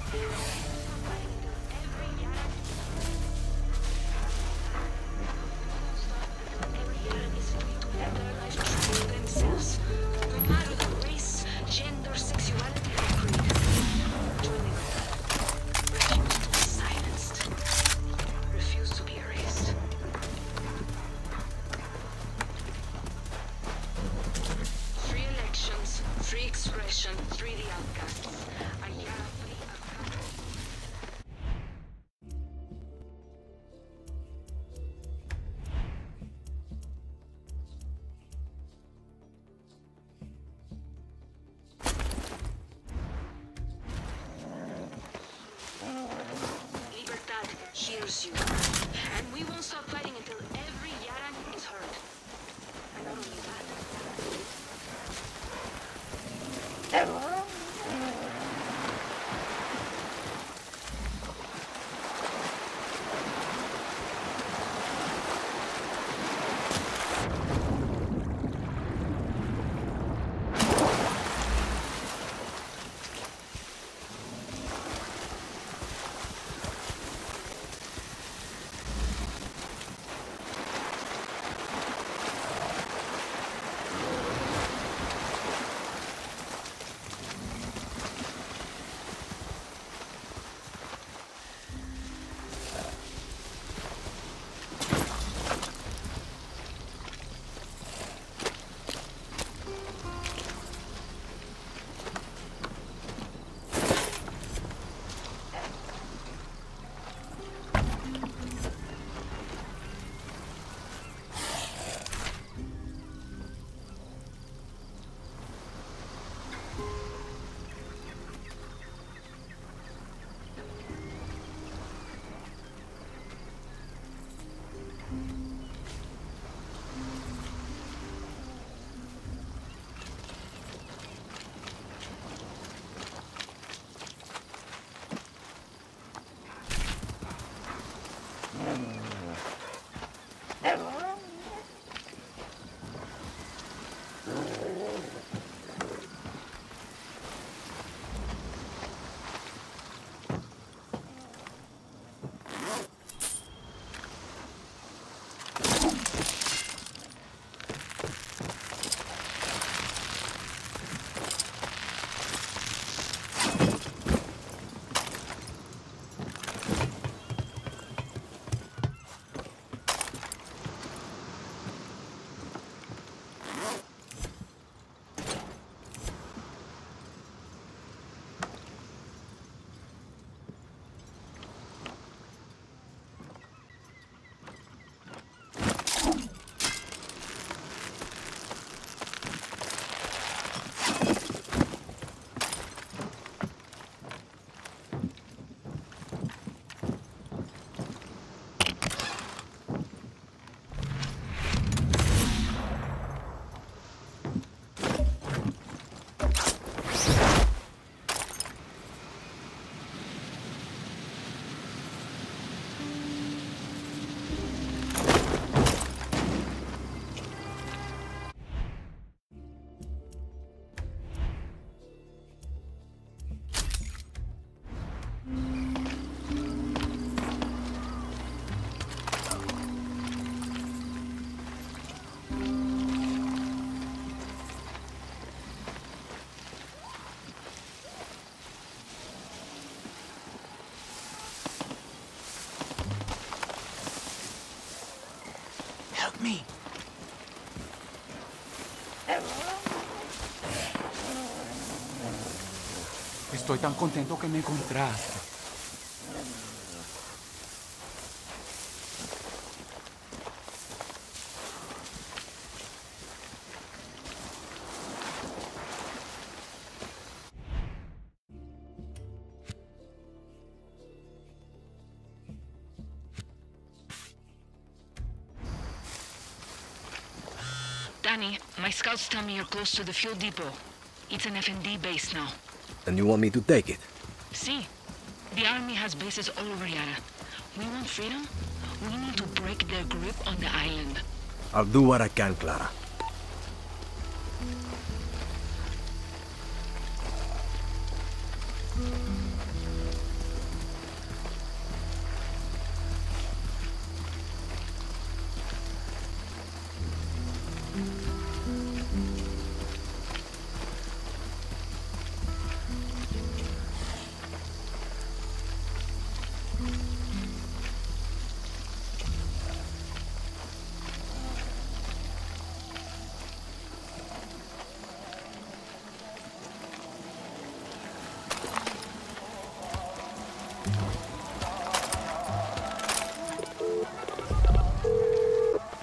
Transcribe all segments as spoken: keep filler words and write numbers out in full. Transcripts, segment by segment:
hears you. And we won't stop fighting until every Yaran is heard. And not only that. Me. Estoy tan contento que me encontraste. Danny, my scouts tell me you're close to the fuel depot. It's an F N D base now. And you want me to take it? See, the army has bases all over Yara. We want freedom. We need to break their grip on the island. I'll do what I can, Clara.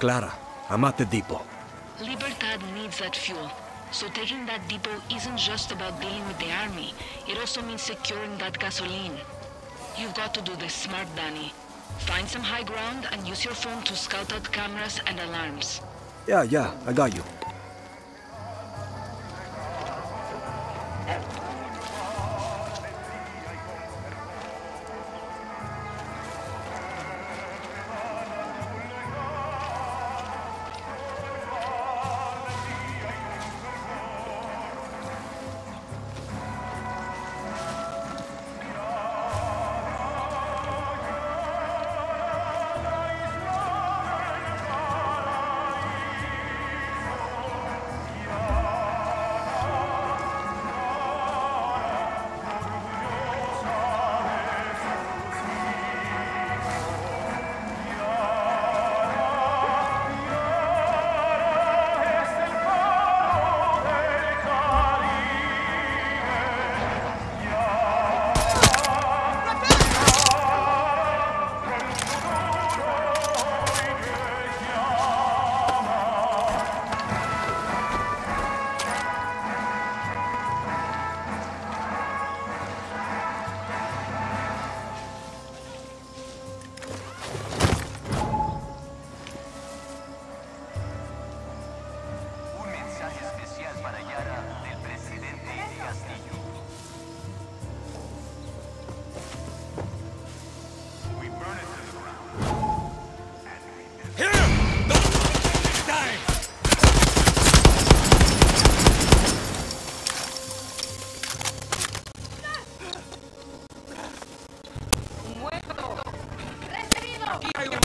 Clara, I'm at the depot. Libertad needs that fuel. So taking that depot isn't just about dealing with the army. It also means securing that gasoline. You've got to do this smart, Danny. Find some high ground and use your phone to scout out cameras and alarms. Yeah, yeah, I got you. Aquí hay un